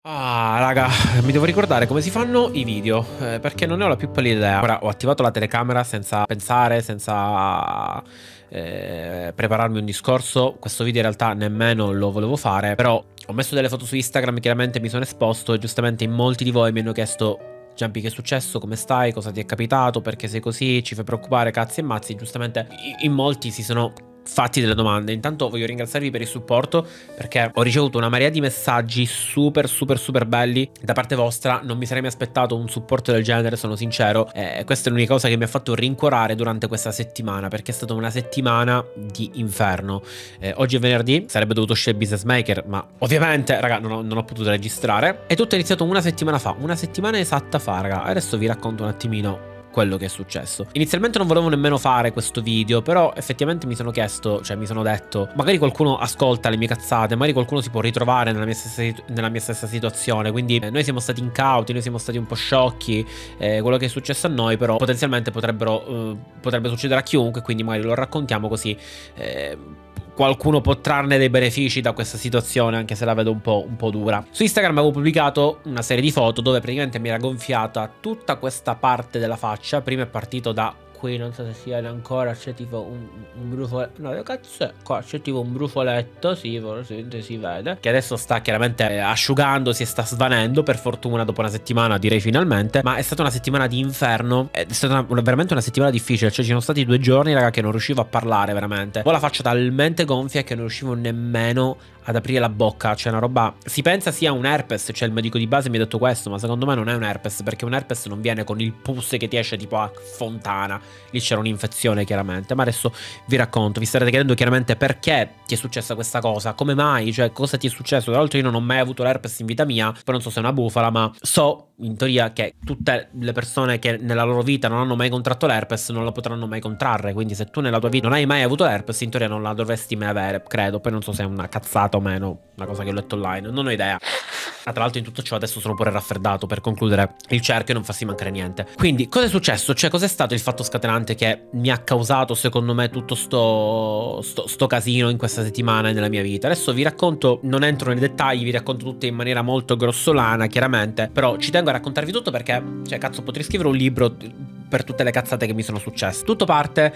Ah, raga, mi devo ricordare come si fanno i video, perché non ne ho la più pallida idea. Ora ho attivato la telecamera senza pensare, senza prepararmi un discorso. Questo video in realtà nemmeno lo volevo fare, però ho messo delle foto su Instagram, chiaramente mi sono esposto e giustamente in molti di voi mi hanno chiesto: Giampi, che è successo? Come stai? Cosa ti è capitato? Perché sei così? Ci fai preoccupare, cazzi e mazzi. Giustamente in molti si sono fatti delle domande. Intanto voglio ringraziarvi per il supporto, perché ho ricevuto una marea di messaggi super belli da parte vostra. Non mi sarei mai aspettato un supporto del genere, sono sincero. Questa è l'unica cosa che mi ha fatto rincuorare durante questa settimana, perché è stata una settimana di inferno. Oggi è venerdì, sarebbe dovuto uscire Business Maker, ma ovviamente, raga, non ho potuto registrare. E tutto è iniziato una settimana fa, una settimana esatta fa, raga. Adesso vi racconto un attimino quello che è successo. Inizialmente non volevo nemmeno fare questo video, però effettivamente mi sono chiesto, cioè mi sono detto, magari qualcuno ascolta le mie cazzate, magari qualcuno si può ritrovare nella mia stessa situazione. Quindi noi siamo stati incauti, noi siamo stati un po' sciocchi, quello che è successo a noi però potenzialmente potrebbe succedere a chiunque, quindi magari lo raccontiamo così qualcuno può trarne dei benefici da questa situazione, anche se la vedo un po' dura. Su Instagram avevo pubblicato una serie di foto dove praticamente mi era gonfiata tutta questa parte della faccia. Prima è partito da qui, non so se si vede ancora, c'è tipo un brufoletto. No, che cazzo è? Qua c'è tipo un brufoletto, sì, forse si vede, che adesso sta chiaramente asciugandosi e sta svanendo, per fortuna, dopo una settimana, direi finalmente. Ma è stata una settimana di inferno, è stata veramente una settimana difficile. Cioè ci sono stati 2 giorni, raga, che non riuscivo a parlare veramente. Ho la faccia talmente gonfia che non riuscivo nemmeno ad aprire la bocca. C'è una roba, si pensa sia un herpes, cioè il medico di base mi ha detto questo, ma secondo me non è un herpes, perché un herpes non viene con il pus che ti esce tipo a fontana. Lì c'era un'infezione chiaramente. Ma adesso vi racconto. Vi starete chiedendo chiaramente perché ti è successa questa cosa, come mai, cioè cosa ti è successo. Tra l'altro io non ho mai avuto l'herpes in vita mia, poi non so se è una bufala, ma so in teoria che tutte le persone che nella loro vita non hanno mai contratto l'herpes non lo potranno mai contrarre. Quindi se tu nella tua vita non hai mai avuto l'herpes, in teoria non la dovresti mai avere, credo. Poi non so se è una cazzata o meno, una cosa che ho letto online, non ho idea. Ah, tra l'altro in tutto ciò adesso sono pure raffreddato, per concludere il cerchio e non farsi mancare niente. Quindi cosa è successo? Cioè cos'è stato il fatto scatenante che mi ha causato secondo me tutto sto casino in questa settimana e nella mia vita? Adesso vi racconto, non entro nei dettagli, vi racconto tutto in maniera molto grossolana chiaramente, però ci tengo a raccontarvi tutto perché, cioè cazzo, potrei scrivere un libro per tutte le cazzate che mi sono successe. Tutto parte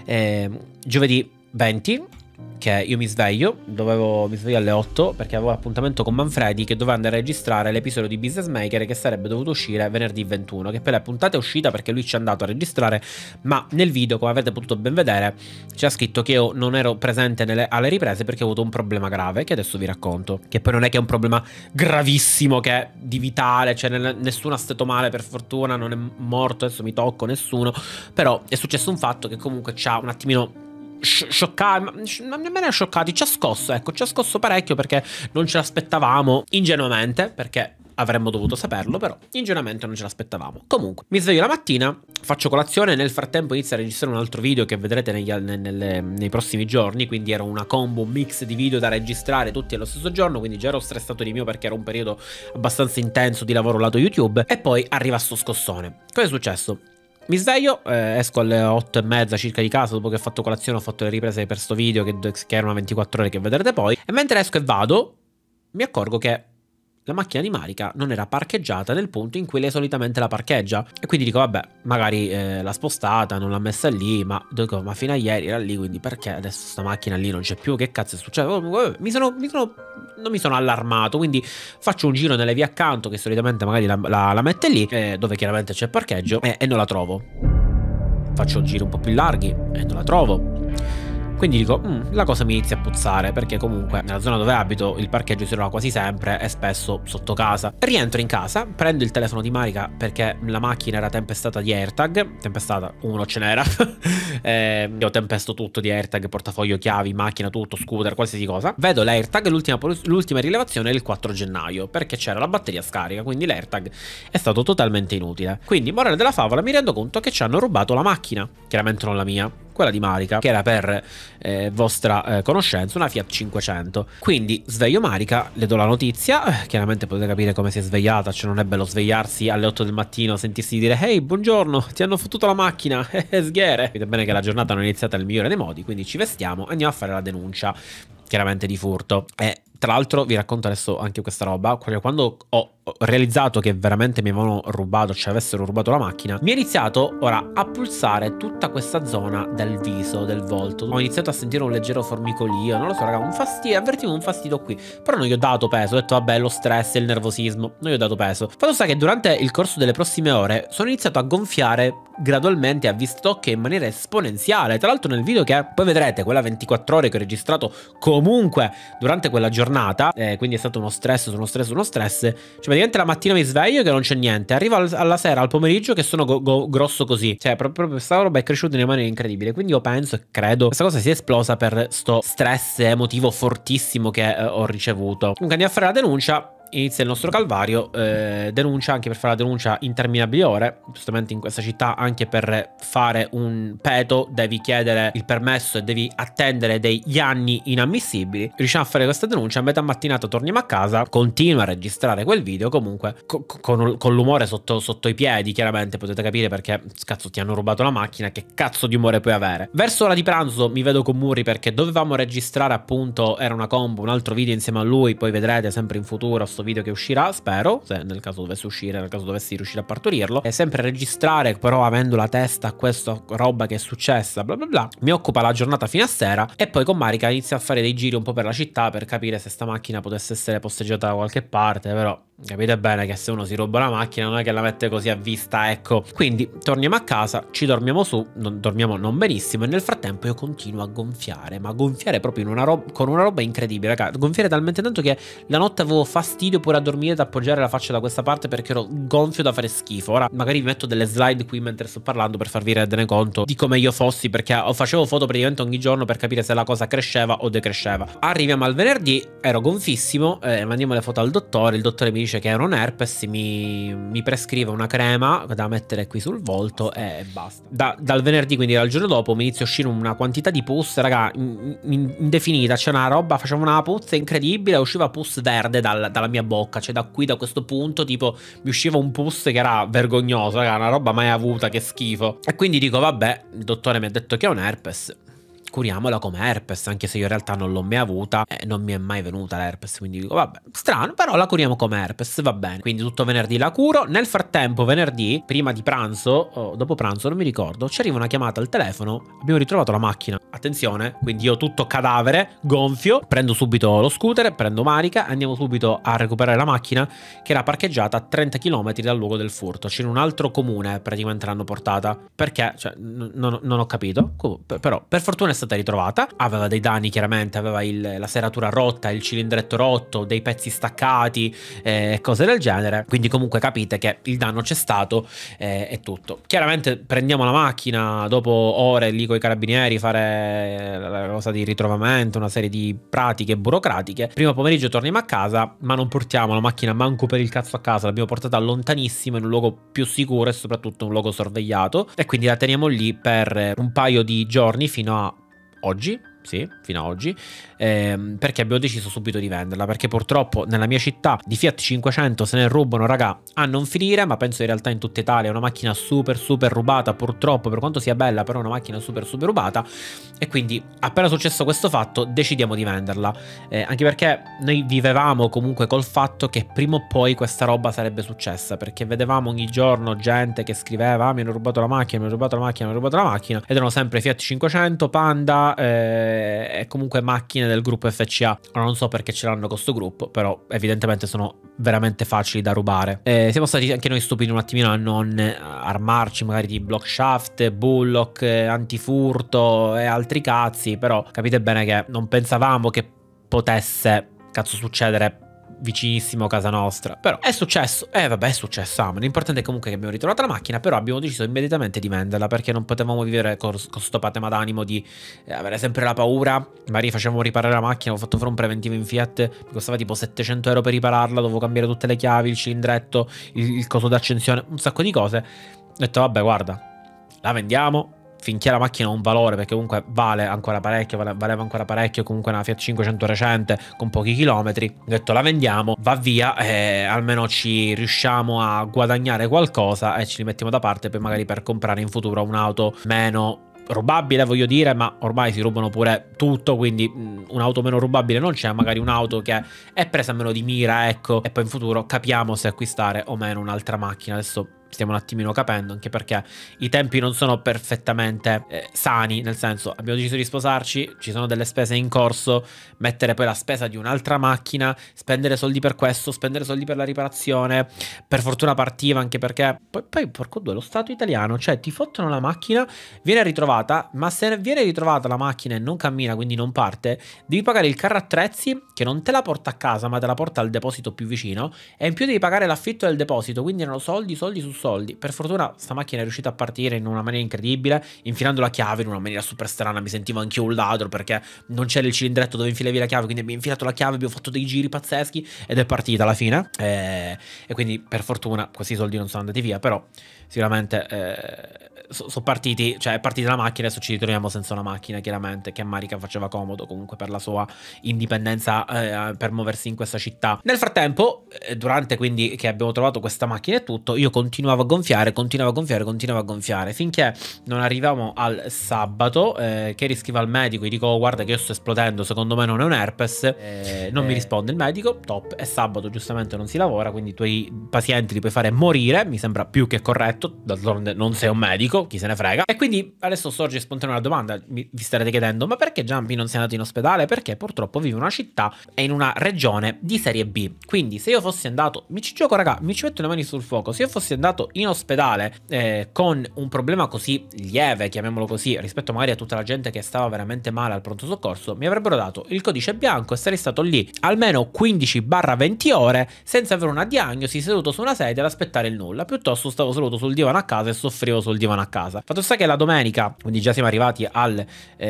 giovedì 20, che io mi sveglio alle 8 perché avevo appuntamento con Manfredi, che doveva andare a registrare l'episodio di Business Maker che sarebbe dovuto uscire venerdì 21, che poi la puntata è uscita perché lui ci è andato a registrare, ma nel video, come avete potuto ben vedere, c'è scritto che io non ero presente alle riprese perché ho avuto un problema grave, che adesso vi racconto, che poi non è che è un problema gravissimo, che è di vitale, cioè nessuno ha stato male per fortuna, non è morto, adesso mi tocco nessuno, però è successo un fatto che comunque ci ha un attimino scioccato, non nemmeno scioccati, ci ha scosso, ecco, ci ha scosso parecchio, perché non ce l'aspettavamo ingenuamente, perché avremmo dovuto saperlo, però ingenuamente non ce l'aspettavamo. Comunque, mi sveglio la mattina, faccio colazione, nel frattempo inizio a registrare un altro video che vedrete nei prossimi giorni, quindi era una combo, un mix di video da registrare tutti allo stesso giorno, quindi già ero stressato di mio perché era un periodo abbastanza intenso di lavoro lato YouTube, e poi arriva sto scossone. Cosa è successo? Mi sveglio, esco alle 8:30 circa di casa, dopo che ho fatto colazione, ho fatto le riprese per sto video che erano 24 ore, che vedrete poi, e mentre esco e vado mi accorgo che la macchina di Marica non era parcheggiata nel punto in cui lei solitamente la parcheggia, e quindi dico vabbè, magari l'ha spostata, non l'ha messa lì, ma dico, ma fino a ieri era lì, quindi perché adesso sta macchina lì non c'è più, che cazzo è successo? Non mi sono allarmato, quindi faccio un giro nelle vie accanto, che solitamente magari la mette lì, dove chiaramente c'è il parcheggio, e non la trovo. Faccio giri un po' più larghi e non la trovo. Quindi dico, la cosa mi inizia a puzzare, perché comunque nella zona dove abito il parcheggio si trova quasi sempre e spesso sotto casa. Rientro in casa, prendo il telefono di Marica perché la macchina era tempestata di AirTag. Tempestata, uno ce n'era. Io tempesto tutto di AirTag, portafoglio, chiavi, macchina, tutto, scooter, qualsiasi cosa. Vedo l'AirTag, l'ultima rilevazione è il 4 gennaio, perché c'era la batteria scarica, quindi l'AirTag è stato totalmente inutile. Quindi, morale della favola, mi rendo conto che ci hanno rubato la macchina. Chiaramente non la mia, quella di Marica, che era per vostra conoscenza una Fiat 500. Quindi sveglio Marica, le do la notizia, chiaramente potete capire come si è svegliata, cioè non è bello svegliarsi alle 8 del mattino, sentirsi dire ehi buongiorno, ti hanno fottuto la macchina, sghere. Vedete bene che la giornata non è iniziata nel migliore dei modi, quindi ci vestiamo e andiamo a fare la denuncia chiaramente di furto. E Tra l'altro vi racconto adesso anche questa roba, quando ho realizzato che veramente mi avevano rubato, cioè avessero rubato la macchina, mi è iniziato ora a pulsare tutta questa zona del viso, del volto. Ho iniziato a sentire un leggero formicolio, non lo so raga, un fastidio, avvertivo un fastidio qui, però non gli ho dato peso, ho detto vabbè lo stress, il nervosismo, non gli ho dato peso. Fatto sta che durante il corso delle prossime ore sono iniziato a gonfiare gradualmente a vista d'occhio in maniera esponenziale. Tra l'altro nel video che poi vedrete, quella 24 ore che ho registrato comunque durante quella giornata, quindi è stato uno stress su uno stress su uno stress, cioè praticamente la mattina mi sveglio che non c'è niente, arrivo alla sera, al pomeriggio che sono grosso così, cioè proprio questa roba è cresciuta in maniera incredibile, quindi io penso e credo questa cosa sia esplosa per sto stress emotivo fortissimo che ho ricevuto. Comunque andiamo a fare la denuncia. Inizia il nostro calvario, denuncia, anche per fare la denuncia interminabili ore, giustamente in questa città anche per fare un peto devi chiedere il permesso e devi attendere degli anni inammissibili. Riusciamo a fare questa denuncia, a metà mattinata torniamo a casa, continuo a registrare quel video comunque con l'umore sotto i piedi, chiaramente potete capire perché cazzo ti hanno rubato la macchina, che cazzo di umore puoi avere. Verso l'ora di pranzo mi vedo con Muri perché dovevamo registrare appunto, era una combo, un altro video insieme a lui, poi vedrete sempre in futuro sto video che uscirà, spero, se nel caso dovesse uscire, nel caso dovessi riuscire a partorirlo, e sempre registrare, però avendo la testa a questa roba che è successa, bla bla bla. Mi occupa la giornata fino a sera e poi con Marica inizia a fare dei giri un po' per la città per capire se sta macchina potesse essere posteggiata da qualche parte, però capite bene che se uno si ruba la macchina non è che la mette così a vista, ecco. Quindi torniamo a casa, ci dormiamo su, dormiamo non benissimo, e nel frattempo io continuo a gonfiare, ma gonfiare proprio con una roba incredibile, raga. Gonfiare talmente tanto che la notte avevo fastidio pure a dormire, ad appoggiare la faccia da questa parte perché ero gonfio da fare schifo. Ora magari vi metto delle slide qui mentre sto parlando per farvi rendere conto di come io fossi, perché facevo foto praticamente ogni giorno per capire se la cosa cresceva o decresceva. Arriviamo al venerdì, ero gonfissimo, mandiamo le foto al dottore, il dottore mi dice che era un herpes, mi prescrive una crema da mettere qui sul volto e basta. Dal venerdì, quindi dal giorno dopo, mi inizia a uscire una quantità di pus, raga, indefinita. C'è una roba, faceva una puzza incredibile, usciva pus verde dalla mia bocca, cioè da qui, da questo punto, tipo, mi usciva un pus che era vergognoso, raga, una roba mai avuta, che schifo. E quindi dico, vabbè, il dottore mi ha detto che è un herpes, curiamola come herpes, anche se io in realtà non l'ho mai avuta e non mi è mai venuta l'herpes, quindi dico vabbè, strano, però la curiamo come herpes, va bene. Quindi tutto venerdì la curo. Nel frattempo venerdì, prima di pranzo o dopo pranzo, non mi ricordo, ci arriva una chiamata al telefono, abbiamo ritrovato la macchina. Attenzione, quindi io tutto cadavere, gonfio, prendo subito lo scooter, prendo Marica, andiamo subito a recuperare la macchina che era parcheggiata a 30 km dal luogo del furto. C'è in un altro comune praticamente l'hanno portata, perché, cioè, non ho capito, però per fortuna è stata ritrovata, aveva dei danni chiaramente, aveva la serratura rotta, il cilindretto rotto, dei pezzi staccati e cose del genere, quindi comunque capite che il danno c'è stato e tutto. Chiaramente prendiamo la macchina dopo ore lì con i carabinieri, fare la cosa di ritrovamento, una serie di pratiche burocratiche. Primo pomeriggio torniamo a casa, ma non portiamo la macchina manco per il cazzo a casa, l'abbiamo portata lontanissimo in un luogo più sicuro e soprattutto un luogo sorvegliato, e quindi la teniamo lì per un paio di giorni fino a oggi. Sì, fino a oggi, perché abbiamo deciso subito di venderla, perché purtroppo nella mia città di Fiat 500 se ne rubano, raga, a non finire, ma penso in realtà in tutta Italia. È una macchina super rubata, purtroppo, per quanto sia bella, però è una macchina super rubata, e quindi appena successo questo fatto decidiamo di venderla, anche perché noi vivevamo comunque col fatto che prima o poi questa roba sarebbe successa, perché vedevamo ogni giorno gente che scriveva mi hanno rubato la macchina, mi hanno rubato la macchina, mi hanno rubato la macchina, ed erano sempre Fiat 500, Panda, e comunque macchine del gruppo FCA. Non so perché ce l'hanno con sto gruppo, però evidentemente sono veramente facili da rubare. Siamo stati anche noi stupidi un attimino a non armarci magari di block shaft, bullock, antifurto e altri cazzi, però capite bene che non pensavamo che potesse cazzo succedere vicinissimo a casa nostra. Però è successo, vabbè, è successo. L'importante è comunque che abbiamo ritrovato la macchina, però abbiamo deciso immediatamente di venderla, perché non potevamo vivere con sto patema d'animo di avere sempre la paura. Magari facevamo riparare la macchina, ho fatto fare un preventivo in Fiat, mi costava tipo 700 euro per ripararla, dovevo cambiare tutte le chiavi, il cilindretto, il coso d'accensione, un sacco di cose. Ho detto vabbè, guarda, la vendiamo finché la macchina ha un valore, perché comunque vale ancora parecchio, valeva ancora parecchio, comunque una Fiat 500 recente con pochi chilometri. Ho detto la vendiamo, va via, almeno ci riusciamo a guadagnare qualcosa e ci li mettiamo da parte per magari per comprare in futuro un'auto meno rubabile, voglio dire, ma ormai si rubano pure tutto, quindi un'auto meno rubabile non c'è, magari un'auto che è presa meno di mira, ecco, e poi in futuro capiamo se acquistare o meno un'altra macchina. Adesso stiamo un attimino capendo, anche perché i tempi non sono perfettamente sani, nel senso, abbiamo deciso di sposarci, ci sono delle spese in corso, mettere poi la spesa di un'altra macchina, spendere soldi per questo, spendere soldi per la riparazione. Per fortuna partiva, anche perché poi porco due, lo Stato italiano, cioè ti fottono la macchina, viene ritrovata, ma se viene ritrovata la macchina e non cammina, quindi non parte, devi pagare il carro attrezzi che non te la porta a casa, ma te la porta al deposito più vicino, e in più devi pagare l'affitto del deposito, quindi erano soldi su soldi. Per fortuna sta macchina è riuscita a partire in una maniera incredibile, infilando la chiave in una maniera super strana. Mi sentivo anch'io un ladro, perché non c'era il cilindretto dove infilavi la chiave, quindi abbiamo infilato la chiave, abbiamo fatto dei giri pazzeschi ed è partita alla fine, e quindi per fortuna questi soldi non sono andati via, però sicuramente sono partiti, cioè è partita la macchina, adesso ci ritroviamo senza una macchina, chiaramente, che a Marica faceva comodo comunque per la sua indipendenza, per muoversi in questa città. Nel frattempo, durante quindi che abbiamo trovato questa macchina e tutto, io continuavo a gonfiare, finché non arrivavamo al sabato, che riscrivo al medico, gli dico: "Oh, guarda che io sto esplodendo, secondo me non è un herpes", non mi risponde il medico, top, è sabato, giustamente non si lavora, quindi i tuoi pazienti li puoi fare morire, mi sembra più che corretto, d'altronde non sei un medico, chi se ne frega. E quindi adesso sorge spontanea una domanda, vi starete chiedendo: ma perché Giampi non sei andato in ospedale? Perché purtroppo vive in una città e in una regione di serie B, quindi se io fossi andato, mi ci gioco raga, mi ci metto le mani sul fuoco, se io fossi andato in ospedale con un problema così lieve, chiamiamolo così, rispetto magari a tutta la gente che stava veramente male al pronto soccorso, mi avrebbero dato il codice bianco e sarei stato lì almeno 15-20 ore senza avere una diagnosi, seduto su una sedia ad aspettare il nulla. Piuttosto stavo seduto sul divano a casa e soffrivo sul divano a casa. Fatto sta che la domenica, quindi già siamo arrivati al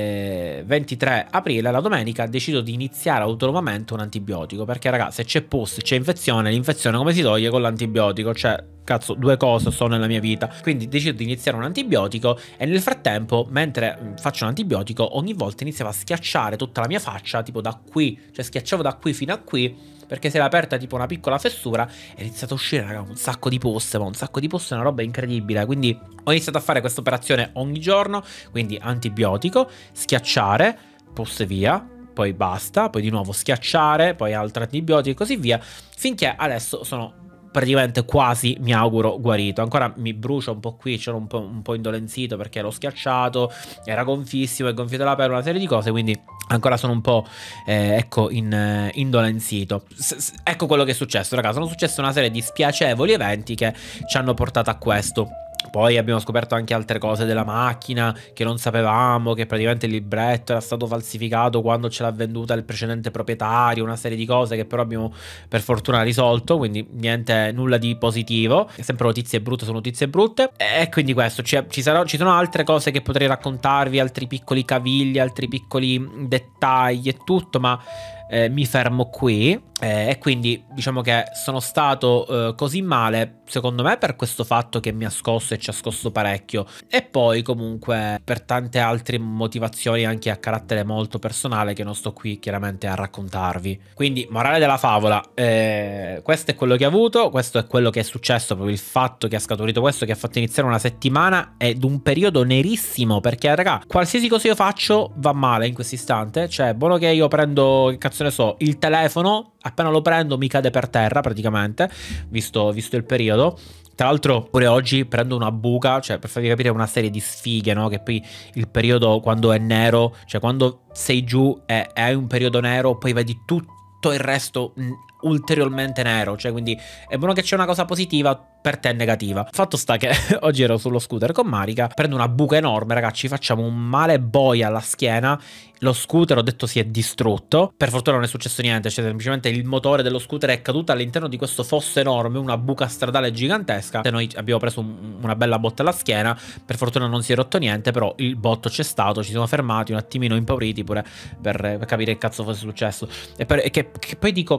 23 aprile, la domenica decido di iniziare autonomamente un antibiotico, perché raga, se c'è pus, c'è infezione, l'infezione come si toglie? Con l'antibiotico, cioè cazzo, due cose sono nella mia vita. Quindi decido di iniziare un antibiotico e nel frattempo, mentre faccio un antibiotico, ogni volta iniziava a schiacciare tutta la mia faccia, tipo da qui, cioè schiacciavo da qui fino a qui, perché si era aperta tipo una piccola fessura e è iniziato a uscire, raga, un sacco di pus, ma un sacco di pus è una roba incredibile. Quindi ho iniziato a fare questa operazione ogni giorno, quindi antibiotico, schiacciare, pus via, poi basta, poi di nuovo schiacciare, poi altro antibiotico e così via, finché adesso sono praticamente quasi, mi auguro, guarito. Ancora mi brucia un po' qui, c'ero un po' indolenzito perché l'ho schiacciato, era gonfissimo, è gonfiato la pelle, una serie di cose, quindi ancora sono un po' ecco, indolenzito. Ecco quello che è successo, ragazzi. Sono successe una serie di spiacevoli eventi che ci hanno portato a questo. Poi abbiamo scoperto anche altre cose della macchina che non sapevamo, che praticamente il libretto era stato falsificato quando ce l'ha venduta il precedente proprietario, una serie di cose che però abbiamo per fortuna risolto, quindi niente, nulla di positivo, sempre notizie brutte su notizie brutte. E quindi questo, ci sono altre cose che potrei raccontarvi, altri piccoli cavigli, altri piccoli dettagli e tutto, ma mi fermo qui. E quindi diciamo che sono stato così male, secondo me, per questo fatto che mi ha scosso e ci ha scosso parecchio, e poi comunque per tante altre motivazioni anche a carattere molto personale che non sto qui chiaramente a raccontarvi. Quindi morale della favola, questo è quello che ho avuto, questo è quello che è successo, proprio il fatto che ha scaturito questo, che ha fatto iniziare una settimana ed un periodo nerissimo, perché raga, qualsiasi cosa io faccio va male in questo istante. Cioè buono che io prendo, che cazzo ne so, il telefono, appena lo prendo mi cade per terra praticamente, visto il periodo. Tra l'altro pure oggi prendo una buca, cioè per farvi capire una serie di sfighe, no? Che poi il periodo quando è nero, cioè quando sei giù e hai un periodo nero, poi vedi tutto il resto ulteriormente nero, cioè quindi è buono che c'è una cosa positiva, per te è negativa. Fatto sta che oggi ero sullo scooter con Marica, prendo una buca enorme, ragazzi, ci facciamo un male boia alla schiena. Lo scooter, ho detto, si è distrutto. Per fortuna non è successo niente, cioè semplicemente il motore dello scooter è caduto all'interno di questo fosso enorme, una buca stradale gigantesca. E noi abbiamo preso una bella botta alla schiena. Per fortuna non si è rotto niente, però il botto c'è stato, ci siamo fermati un attimino impauriti pure per capire che cazzo fosse successo. E che poi dico, cazzo,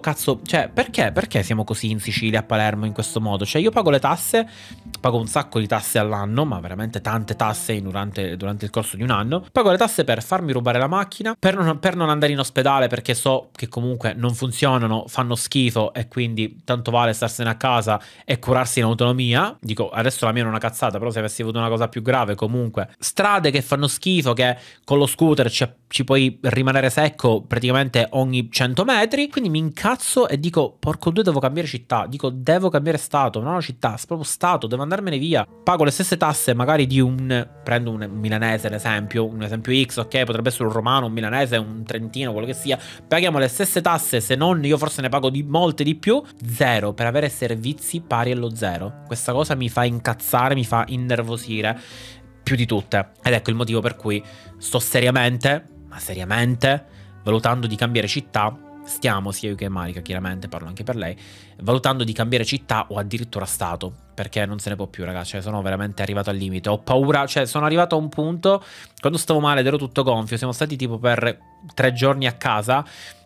Cioè, perché? Perché siamo così in Sicilia, a Palermo, in questo modo? Cioè, io pago le tasse, pago un sacco di tasse all'anno, ma veramente tante tasse durante il corso di un anno. Pago le tasse per farmi rubare la macchina, per non andare in ospedale perché so che comunque non funzionano, fanno schifo e quindi tanto vale starsene a casa e curarsi in autonomia. Dico, adesso la mia non è una cazzata, però se avessi avuto una cosa più grave, comunque. Strade che fanno schifo, che con lo scooter ci puoi rimanere secco praticamente ogni 100 metri. Quindi mi incazzo e dico, porco due, devo cambiare città. Dico, devo cambiare stato, non ho città, è proprio stato, devo andarmene via. Pago le stesse tasse magari di prendo un milanese ad esempio, un esempio X, ok, potrebbe essere un romano, un milanese, un trentino, quello che sia. Paghiamo le stesse tasse, se non io forse ne pago molte di più. Zero, per avere servizi pari allo zero. Questa cosa mi fa incazzare, mi fa innervosire più di tutte. Ed ecco il motivo per cui sto seriamente, ma seriamente, valutando di cambiare città. Stiamo, sia io che Marica, chiaramente, parlo anche per lei, valutando di cambiare città o addirittura stato, perché non se ne può più, ragazzi, cioè sono veramente arrivato al limite, ho paura, cioè sono arrivato a un punto, quando stavo male ed ero tutto gonfio, siamo stati tipo per 3 giorni a casa,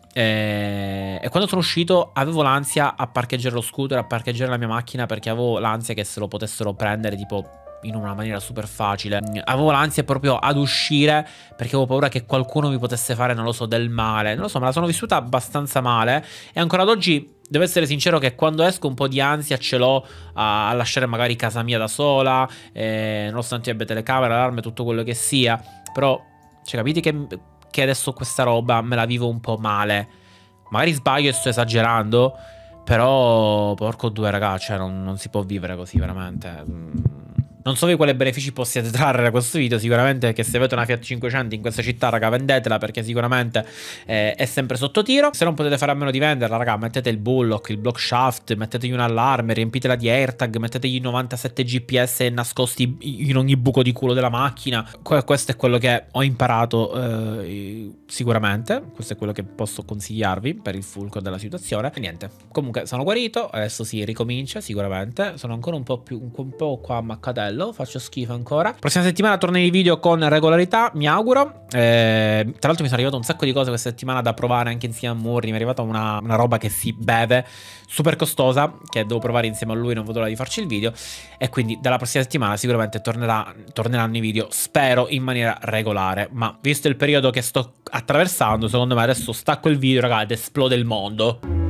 e quando sono uscito avevo l'ansia a parcheggiare lo scooter, a parcheggiare la mia macchina, perché avevo l'ansia che se lo potessero prendere tipo in una maniera super facile. Avevo l'ansia proprio ad uscire perché avevo paura che qualcuno mi potesse fare, non lo so, del male. Non lo so, me la sono vissuta abbastanza male e ancora ad oggi devo essere sincero che quando esco un po' di ansia ce l'ho a lasciare magari casa mia da sola, nonostante abbia telecamera, allarme, tutto quello che sia. Però, cioè, capite che adesso questa roba me la vivo un po' male. Magari sbaglio e sto esagerando, però porco due, ragazzi, cioè non si può vivere così veramente. Non so voi quali benefici possiate trarre da questo video, sicuramente che se avete una Fiat 500 in questa città, raga, vendetela perché sicuramente è sempre sotto tiro. Se non potete fare a meno di venderla, raga, mettete il bullock, il block shaft, mettetegli un allarme, riempitela di AirTag, mettetegli 97 GPS nascosti in ogni buco di culo della macchina. Questo è quello che ho imparato sicuramente, questo è quello che posso consigliarvi per il fulcro della situazione. E niente, comunque sono guarito, adesso si ricomincia sicuramente, sono ancora un po' qua ammaccato. Faccio schifo ancora. Prossima settimana torno nei video con regolarità, mi auguro. Tra l'altro mi sono arrivato un sacco di cose questa settimana da provare anche insieme a Murri. Mi è arrivata una roba che si beve, super costosa, che devo provare insieme a lui, non vedo l'ora di farci il video. E quindi dalla prossima settimana sicuramente torneranno i video, spero in maniera regolare. Ma visto il periodo che sto attraversando, secondo me adesso stacco il video, ragazzi, ed esplode il mondo.